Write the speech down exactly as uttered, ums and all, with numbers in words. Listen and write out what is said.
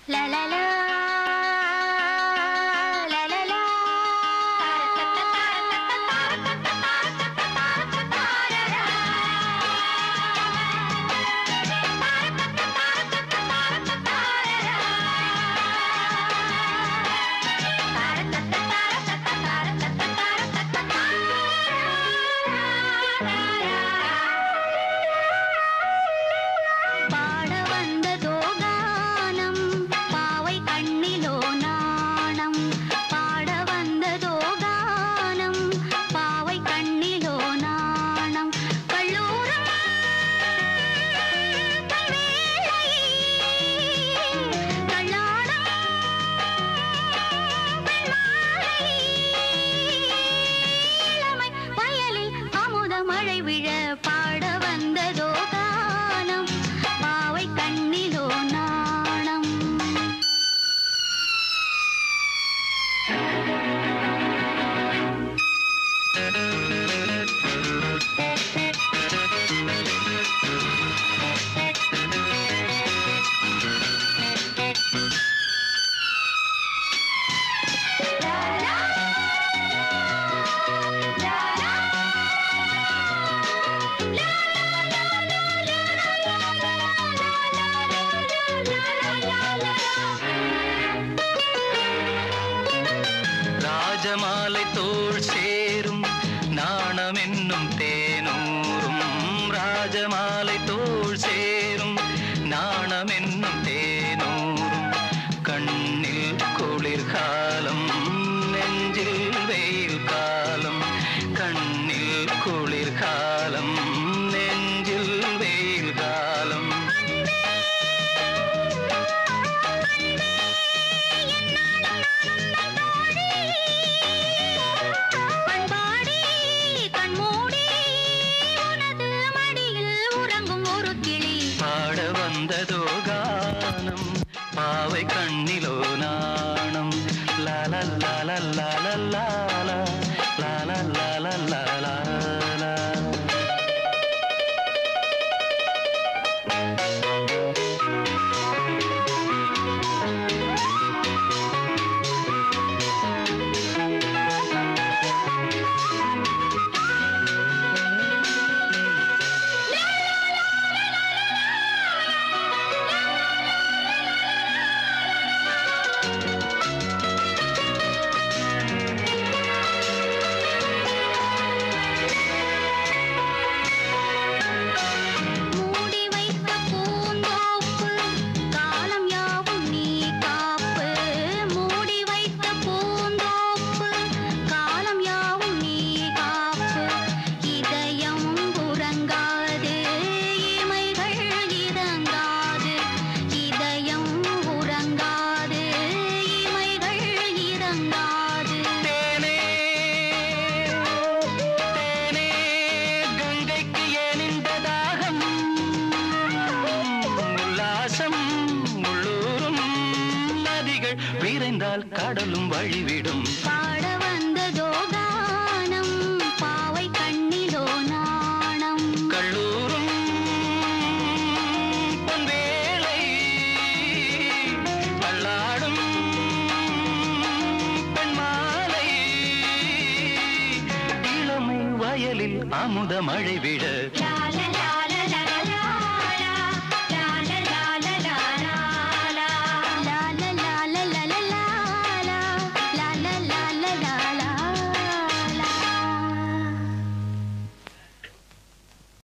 ராஜமாலை தோள் சேரும் நாணம் என்னும் தேனூரும் ராஜமாலை தோள் சேரும் நாணம் என்னும் தேனூரும் கண்ணில் குளிர்காலம் நெஞ்சில் வெயில் காலம் கண்ணில் குளிர்காலம் நெஞ்சில் வெயில் காலம் வந்ததோ கானம் பாவை கண்ணிலோ நாணம் லால லால லால லால லால லால லால விரைந்தால் கடலும் வழிவிடும் பாட வந்ததோ கானம் பாவை கண்ணிலோ நாணம் கல்லூரும் பொன்வேளை பல்லாடும் பெண்மாலை இளமை வயலில் அமுத மழை விட